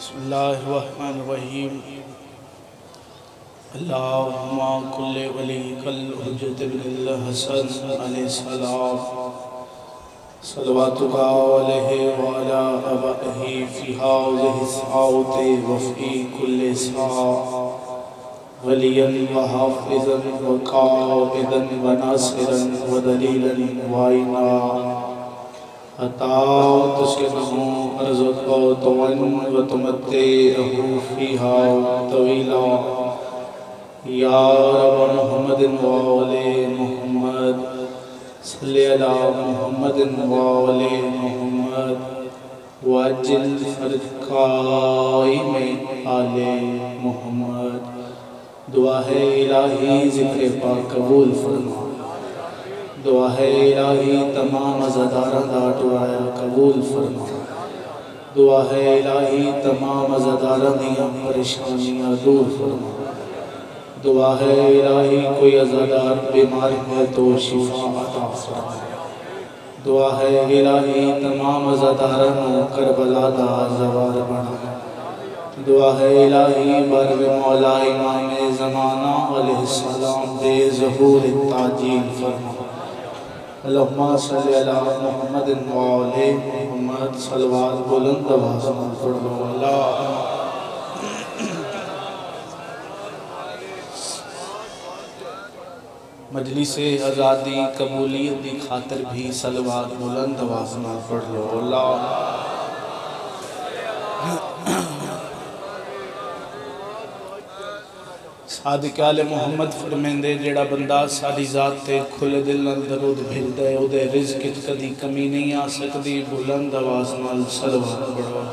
بسم اللہ الرحمن الرحیم اللہم کل ولی کل حجت ابن الحسن علیہ السلام صلواتک علیہ وعلا ابائہ فی حاضر الساعت وفی کل ساعت ولیا وحافظا وقائدا وناصرا ودلیلا وعینا عطا تسکنہ ارزق طوعا وتمتعہ فیہا طویلا یا رب محمد وآل محمد صلی علی محمد وآل محمد واجل فرد قائم آل محمد دعا ہے الہی ذکر پاک قبول فرما دعا ہے الہی تمام عزاداران دا دعایا قبول فرما دعا ہے الہی تمام عزاداران دیا پریشانیاں دور فرما دعا ہے الہی کوئی عزادار بیمار ہے تو شفا عطا فرما دعا ہے الہی تمام عزاداران کربلا دا زوار بنا دعا ہے الہی برگ مولا امام زمانہ علیہ السلام دے ظہور تعجیل فرما اللہم صلی علی محمد وآل محمد صلوات بلند واسم پڑھو اللہ مجلس آزادی قبولیت دی خاطر بھی صلوات بلند واسم پڑھو اللہ صادق آل محمد فرمیندے جیڑا بندہ ساری ذات تے کھلے دل نال درود بھیج دے او دے رزق وچ کدی کمی نہیں آ سکدی بلند آواز نال صلوات پڑھو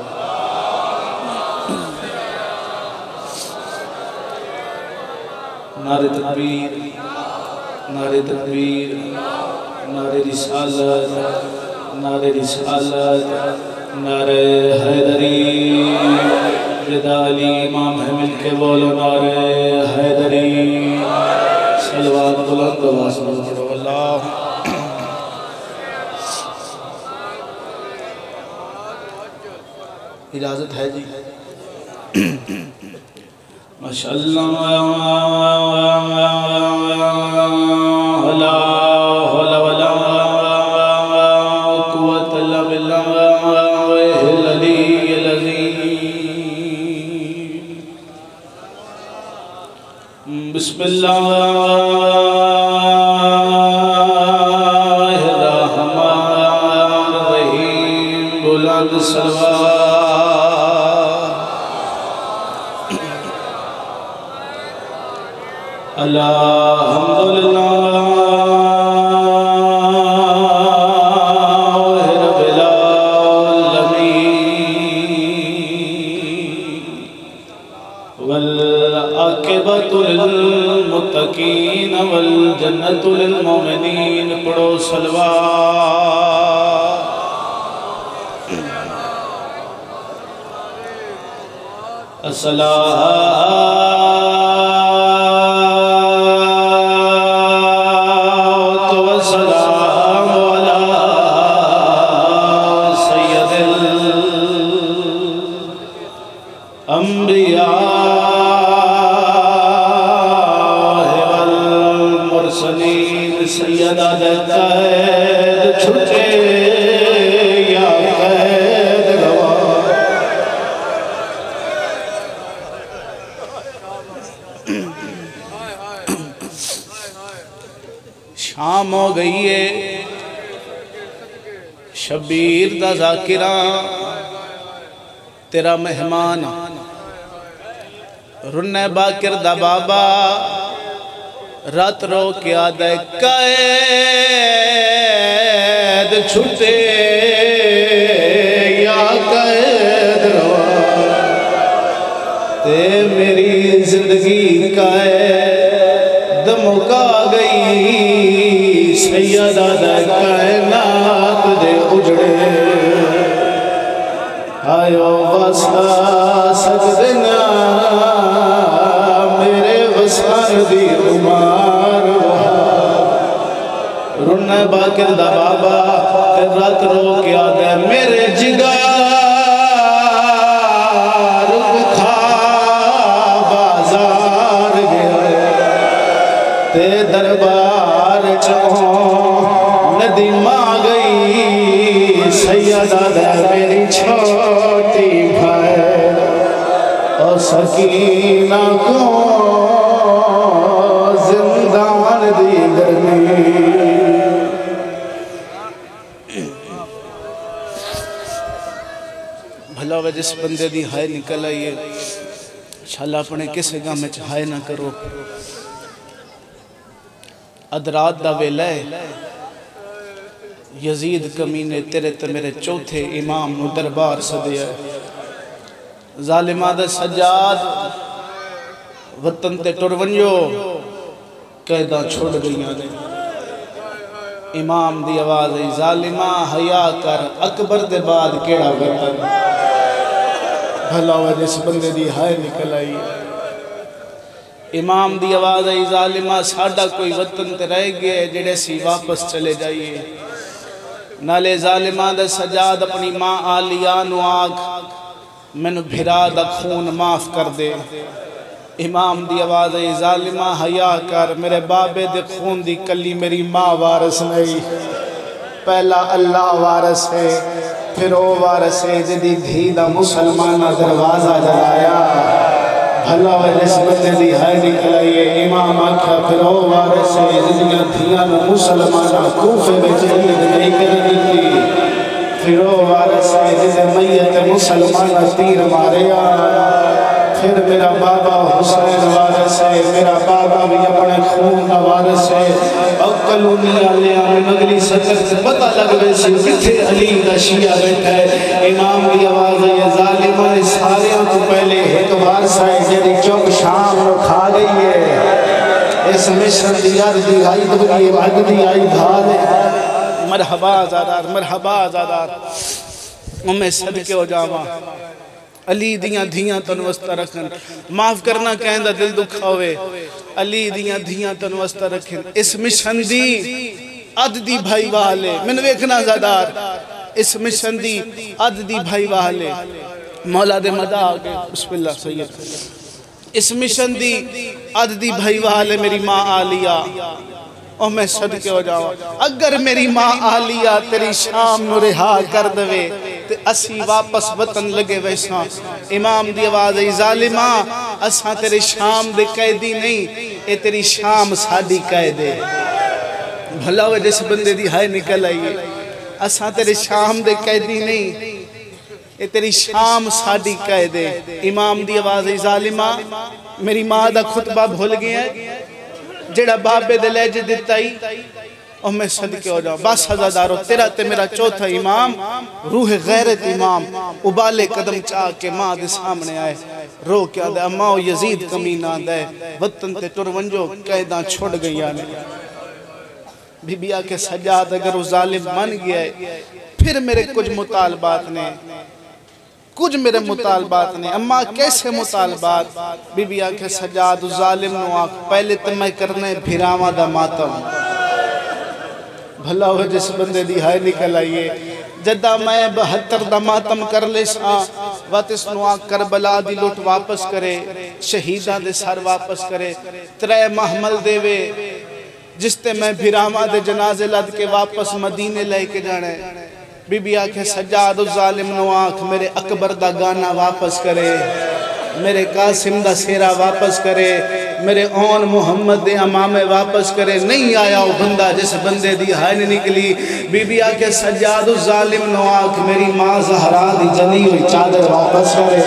نعرہ تکبیر نعرہ تکبیر نعرہ رسالت نعرہ رسالت نعرہ حیدری رضا علی امام ہے مل کے بولو نعرہ حیدری صلوات بلند واسم پڑھو اللہ اجازت ہے جی ماشاءاللہ لا حول ولا قوت الا باللہ العلی العظیم بسم اللہ الرحمن الرحیم بلند صلوات الحمدللہ رب العالمین والعاقبۃ للمتقین والجنۃ للمؤمنین پڑھو صلوات سیدہ دیتا ہے چھٹے یا قید گواہ شام ہو گئی ہے شبیر دا ذاکران تیرا مہمان رنہ باکر دا بابا رات رو کے آدھے قید چھٹے یا قید روا تے میری زندگی قید مکا گئی سیدہ دے کائنات دے اجڑے آیو وسا سجدنا میرے وسان دی عمار رنہ باکر دا بابا رات رو کے آدھے میرے جگار دربار چوں ندیم آ گئی سیدہ دے میری چھوٹی بھائی اور سکینہ کو زندان دی گرمی بھلا وہ جس بندے دی ہائے نکل آئیے انشاءاللہ اپنے کسے گاہ میں چاہائے نہ کرو ادرات دا ویلہ ہے یزید کمینے تیرے تے میرے چوتھے امام نو دربار صدیہ ظالمہ دا سجاد وطن تے ٹرونیو قیدہ چھوڑ گئیاں دے امام دی آواز ہے ظالمہ حیا کر اکبر دے بعد کیڑا وطن بھلا وہ جس بندے دی ہائے نکل آئی امام دی آواز ہے ظالمہ ساڑھا کوئی وطن تے رہ گئے جڑے سی واپس چلے جائیے نالے ظالمہ دا سجاد اپنی ماں آلیانو آگ میں نو بھرا دا خون معاف کر دے امام دی آواز ہے ظالمہ حیا کر میرے بابے دے خون دی کلی میری ماں وارث نہیں پہلا اللہ وارث ہے پھر او وارث ہے جدی دھی دا مسلمانہ دروازہ جلایا بھلا و جس بندے دی ہائے نکل آئیے امام آکھا پھر او وارث ہے جدی دھیاں مسلمانہ کوفے بچ عید نہیں کرنی تھی پھر او وارث ہے جدی میت مسلمانہ تیر ماریا پھر میرا بابا حسین وارث ہے میرا بابا بھی اپنے خون کا وارث ہے اور کلونی آلے آمین اگلی سطر سے پتہ لگ بے سی کتھے علی کا شیعہ بیٹھا ہے امام کی آواز ہے یہ ظالمہ نے ساریوں کو پہلے ایک وارثہ ہے جیدی چوک شام رو کھا گئی ہے اس مشن دی یاد دی آئی دبگی بھاگ دی آئی بھا دے مرحبا آزادار میں صدقے ہو جاواں علی دیاں دھیاں تنوستہ رکھن معاف کرنا کہندہ دل دکھا ہوئے علی دیاں دھیاں تنوستہ رکھن اس مشن دی عد دی بھائی والے میں نے ویکھنا زادار اس مشن دی عد دی بھائی والے مولا دے مدہ آگے بسم اللہ سید اس مشن دی عد دی بھائی والے میری ماں آلیہ اور میں صدقے ہو جاؤں اگر میری ماں آلیہ تیری شام نو رہا کر دوے تے اسی واپس وطن لگے ویسا امام دی آواز ہے ظالمہ اساں تیرے شام دے قیدی نہیں اے تیری شام ساڑی قیدے بھلا وہ جس بندے دی ہائے نکل آئیے اساں تیرے شام دے قیدی نہیں اے تیری شام ساڑی قیدے امام دی آواز ہے ظالمہ میری ماں دا خطبہ بھول گیا ہے جڑا بابے دے لے جے دیتا ہی اور میں صدقے ہو جاؤں بس حضادارو تیرا تے میرا چوتھا امام روح غیرت امام ابالے قدم چاہ کے ماں دے سامنے آئے رو کیا دے اماں یزید کمینہ دے وطن تے ٹرونجو قیداں چھوڑ گئی آنے بی بی آکے سجاد اگر وہ ظالم من گیا ہے پھر میرے کچھ مطالبات نے اماں کیسے مطالبات بی بی آکے سجاد ظالم نو آکھ پہلے تمہیں کرنے بھیراما دا ماتم بھلا ہو جس بندے دی ہائے نکل آئیے جدہ میں 72 دا ماتم کر لے ساں وقت اس نو آکھ کربلا دی لوٹ واپس کرے شہیدہ دے سر واپس کرے 3 محمل دے وے جس تے میں بھیراما دے جنازے لد کے واپس مدینے لے کے جانے بی بی آکھے سجاد ظالم نو آنکھ میرے اکبر دا گانا واپس کرے میرے قاسم دا سیرہ واپس کرے میرے اون محمد دے امامے واپس کرے نہیں آیا وہ بندہ جس بندے دی ہائے نکلی بی بی آکھے سجاد ظالم نو آنکھ میری ماں زہرا دی جلی ہوئی چادر واپس کرے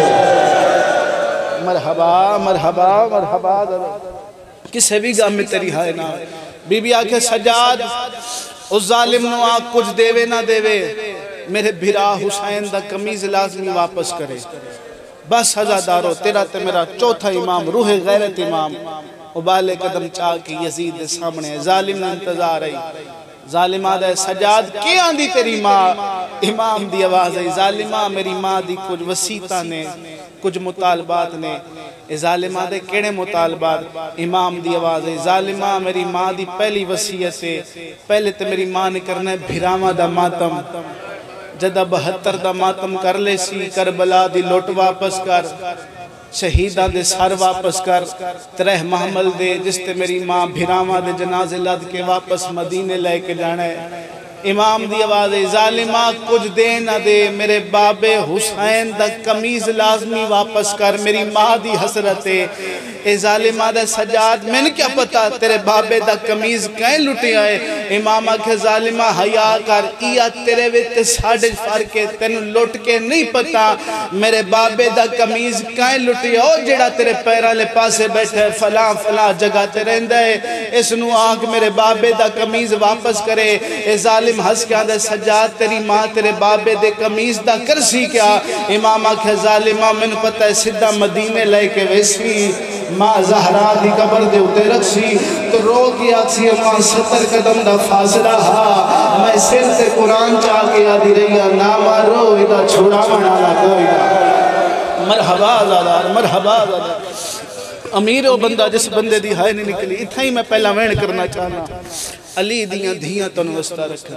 مرحبا کسے بھی گاہ میں تیری ہائے نہ بی بی آکھے سجاد اس ظالم نو آنکھ کچھ دیوے نہ دیوے میرے بھرا حسین دا کمیز لازمی واپس کرے بس حضادارو تیرا تے میرا چوتھا امام روح غیرت امام ابالے قدم چاہ کے یزید دے سامنے ظالم نے انتظار آئی ظالمہ دے سجاد کیا دی تیری ماں امام دی آواز ہے ظالمہ میری ماں دی کچھ وسیطہ نے کچھ مطالبات نے ظالمہ دے کیڑے مطالبات امام دی آواز ہے ظالمہ میری ماں دی پہلی وسیعت ہے پہلے تے میری ماں نے کرنا ہے بھیراما دا ماتم جدہ 72 دا ماتم کر لے سی کربلا دی لوٹ واپس کر شہیداں دے سر واپس کر ترہ محمل دے جس تے میری ماں بھراواں دے جنازے لد کے واپس مدینے لے کے جانا ہے امام دی آواز ظالمہ کچھ دے نہ دے میرے بابے حسین دا قمیض لازمی واپس کر میری ماں دی حسرت اے ظالمہ دا سجاد میں نے کیا پتا تیرے بابے دا قمیض کہیں لٹے آئے امام آکھے ظالمہ حیا کر ایا تیرے ویتے ساڑھے فرق تینو لٹ کے نہیں پتا میرے بابے دا قمیض کہیں لٹے آؤ جڑا تیرے پیرہ لے پاسے بیٹھے فلاں فلاں جگہ تے رہندہ ہے اس نو آنکھ میرے بابے دا قمیض واپس کرے اے ظالم ہس کیا دے سجاد تیری ماں تیرے بابے دے قمیض دا کرسی کیا امام آکھے ظالمہ میں نے پتہ ہے سدھا مدینے لے کے ویسی ماں زہرا دی قبر دے اتے رکھسی تو رو کی آکسی ماں 70 قدم دا فاصلہ ہا میں سر سے قرآن چاہ کے آدھی رہی نا مارو ایدہ چھوڑا منانا کوئی مرحبا آزادار مرحبا آزادار امیر و بندہ جس بندے دی ہائے نہیں نکلی اتھا ہی میں پہلا وین کرنا چاہنا علی دیاں دھیاں تنو وسطہ رکھا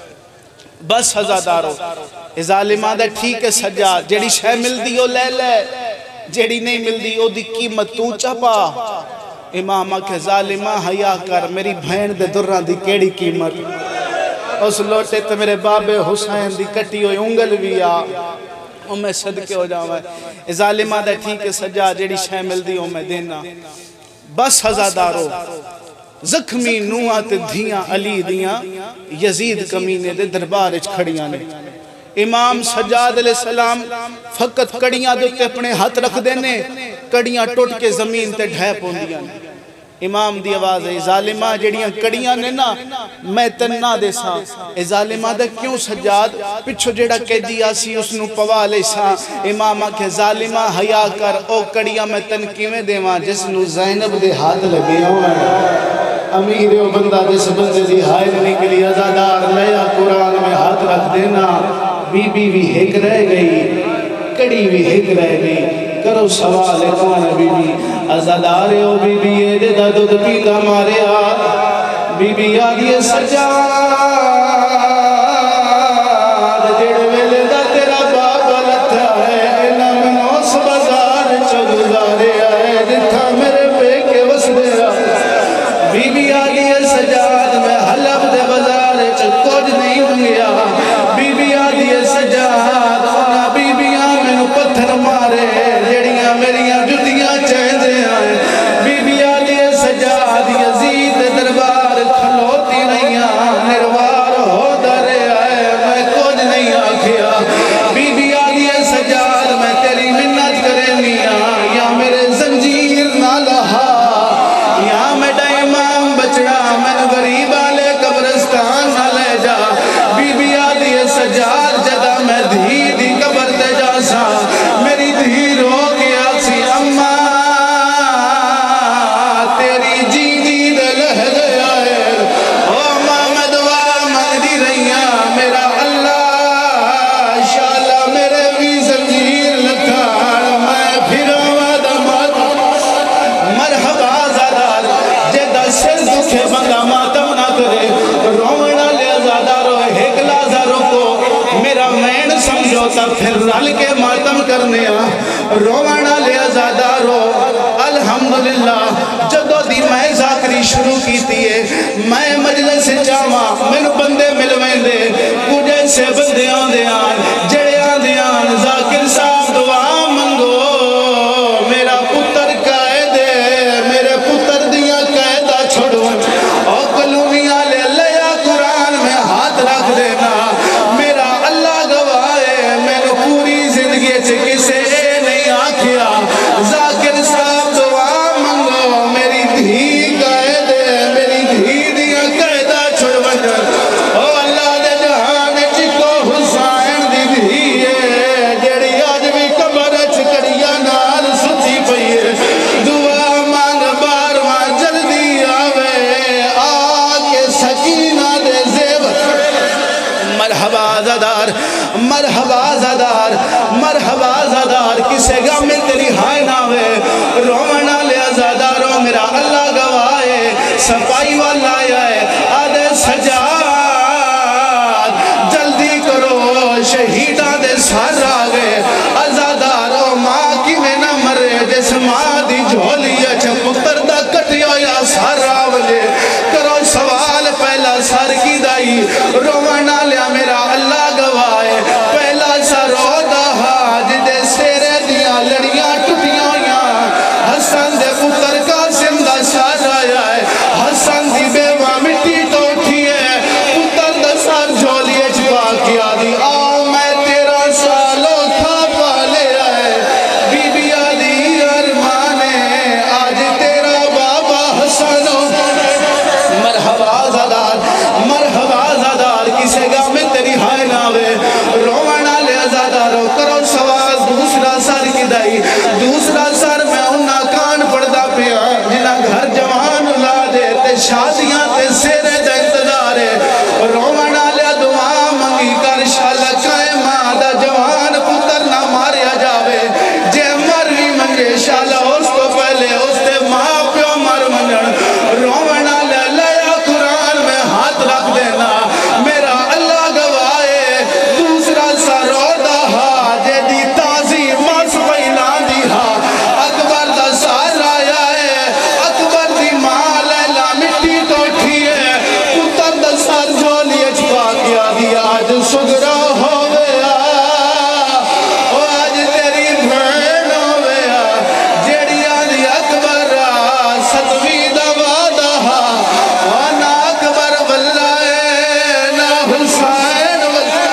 بس ہزادارو ظالمہ دا ٹھیک ہے سجاد جیڑی شہ مل دی او لے لے جیڑی نہیں مل دی او دی قیمت تو چپا امام آکھے ظالمہ حیا کر میری بھین دے درہ دی کیڑی قیمت اس لوٹے تو میرے بابے حسین دی کٹی ہوئی انگل بھی آ او میں صدقے ہو جاؤں ہے ظالمہ دا ٹھیک ہے سجاد جیڑی شہ مل دی او میں دینا بس ہزادارو زخمی نوات دھیاں علی دیاں یزید کمینے دے دربار اچ کھڑیاں نے امام سجاد علیہ السلام فقط کڑیاں دوتے اپنے ہاتھ رکھ دینے کڑیاں ٹوٹ کے زمین تے ڈھیپ ہوندیاں نے امام دی آواز ہے ظالمہ جڑیاں کڑیاں نے نا میں تننا دے سا ظالمہ دے کیوں سجاد پچھو جڑا کہجی آسی اس نو پوا لے سا امام آکھے ظالمہ حیا کر او کڑیاں میں تن کیویں دے ماں جس نو زینب دے ہاتھ لگے ہوئے امیر و بندہ جس بندے دی حائل نکلی ازادار لیا قرآن میں ہاتھ رکھ دینا بی بی بھی ہک رہ گئی کڑی بھی ہک رہ گئی کرو سوال کون بی بی ازادار او بی بی دے دادو پیتا مارے آ بی بی آگئے سجاد جڑ ویلے دا تیرا بابا لتھا ہے نمنوس بازار چگزارے آئے جتھا میرے پہ کے وسدے آ بی بی آگئے سجاد میں حلب دے بازار چکوج نہیں ہوں گیا بی بی آگئے سجاد اونا بی بیاں میں نو پتھر مارے جڑیاں میریاں جدیاں چہدے آئے بی بی آگئے سجاد یزید دربار کھلوتی نہیں نروار ہو درے آئے میں کچھ نہیں آکھیا بی بی آگئے سجاد میں تیری منت کرے میاں یا میرے زنجیر نہ لہا یا میڈا امام بچڑا میں غریب آلے قبرستان نہ لے جا بی بی آگئے سجاد جدا میں دھی دی قبر دے جا سا میری دھی رو کے آسی اممہ تیری جی جی دے لہ دے آئے او اممہ میں دعا مانگ دی رہیاں میرا اللہ شاءاللہ میرے بھی زنجیر لتھاڑ میں پھروں آدمات مرحبا زادار جیدہ سر دکھے بندہ ماتم نہ کرے رومنہ لے زادارو ایک لازارو کو میرا مین سمجھوتا پھر رل کے ماتم کرنے رومنہ لے زادارو الحمدللہ جدو دی میں ذاکری شروع کی تیئے میں مجلس چاہاں میں بندے ملویں دے کجے سے بندے آندے آن جڑے آندے آن ذاکر صاحب دعا منگو میرا پتر قائدے میرے پتر دیا قائدہ چھوڑو اور کلومیاں لے لیا قرآن میں ہاتھ رکھ دینا میرا اللہ گواہے میں نے پوری زندگی چکے سے نہیں آکھیا ذاکر صاحب دعا منگو میری دھی قائدے میری دھی دیا قائدہ چھوڑو او اللہ دے جہان چکو حسین دی دھی ہے جڑی آج بھی قبر چکڑیا نال سچی پئیے دعا مانگ بارواں جلدی آوے آکے سکینہ دے زیب مرحبا زدار مرحبا زدار مرحبا زدار کسے گا میں تیری ہائے ناوے رومنہ لیا زدارو میرا اللہ گواہے صفائی والا آئے آدھے سجاد جلدی کرو شہیدہ دے سار آگے ازادارو ماں کی میں نہ مرے رونا لیا میرا اللہ گواہے پہلا سا رو دا جدے سیرے دیا لڑیاں ٹوٹیاں ہویاں حسن دے پتر قاسم دا سر آیا ہے حسن دی بیوہ مٹی تو اٹھی ہے پتر دا سر جھولیے چھپا کیا دی آؤ میں 13 سالوں تھا پالے آئے بی بی آدھی ارمانے آج تیرا بابا حسن مرحبا زادار کسے گا میں تیری ہائے ناوے رونا لے زادارو کرو سواز دوسرا سر کدائی دوسرا سر میں انہا کان پڑھدا پیا جنہا گھر جوان لا دے تے شادیاں تے سیرے دے انتظارے رونا لے دعا منگی کر شالا کائے ماں دا جوان پتر نہ ماریا جاوے جے مر بھی منگے شالا اس کو پہلے اس دے ماں پیو مر منگن رونا لے لیا قرآن میں ہاتھ رکھ دینا میرا اللہ گواہے دوسرا سا رو دا جے دی تازی مس پہلان دی اکبر دا سار آیا ہے اکبر دی ماں لیلا مٹی تو اٹھی ہے پتر دا سار جھولیے چھپا کیا دی آج سگرا ہو گیا آج تیری بھین ہو گیا جیڑی آدھی اکبر ستویں دا وعدہ نا اکبر واللہ نا حسین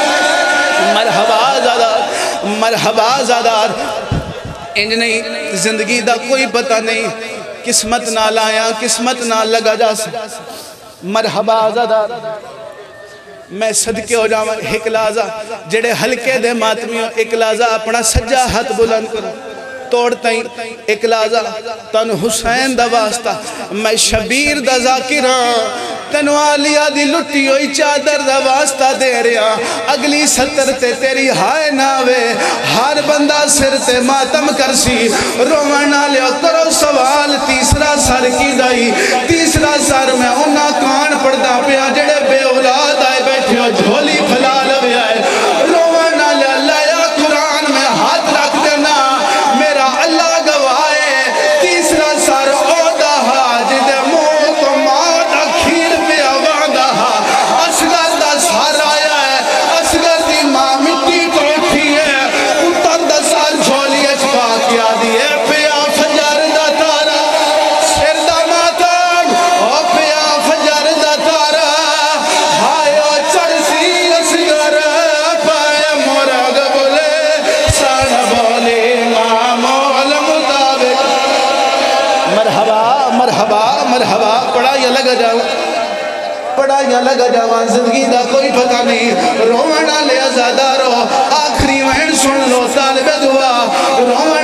مرحبا زادار انج نہیں زندگی دا کوئی پتہ نہیں قسمت نہ لایا قسمت نہ لگا جا سا مرحبا زادار میں صدقے ہو جاؤں ایک لازہ جڑے ہلکے دے ماتمیوں ایک لازہ اپنا سجا ہاتھ بلند کرو توڑتا ہی ایک لازہ تن حسین دا واسطہ میں شبیر دا ذاکرہ تنو آلیا دی لٹی ہوئی چادر دا واسطہ دے رہا اگلی ستر تے تیری ہائے ناوے ہر بندہ سر تے ماتم کرسی رونا لیا کرو سوال تیسرا سر کی دائی تیسرا سر میں انہا کان پڑھدا پیا جڑے بے اولاد آئے بیٹھے ہو جھولی پھلا لوے آئے رونا لیا لیا قرآن میں ہاتھ رکھ دینا میرا اللہ گواہے تیسرا سر اوڑا جدے موہ تو ماں کھیر پہ آواندہ اصغر دا سار آیا ہے اصغر دی ماں مٹی تو اٹھی ہے پتر دا سار جھولیے چھپا کیا دیئے پیا فجر دا تارا سر دا ماتم پیا فجر دا تارا ہائیو چڑسی اصغر پائے مرگ بولے سان بولے ماں مول مطابق مرحبا پڑھائی لگا جاؤں زندگی دا کوئی پتہ نہیں رونا لے زادارو آخری وین سن لو طالب دعا رونا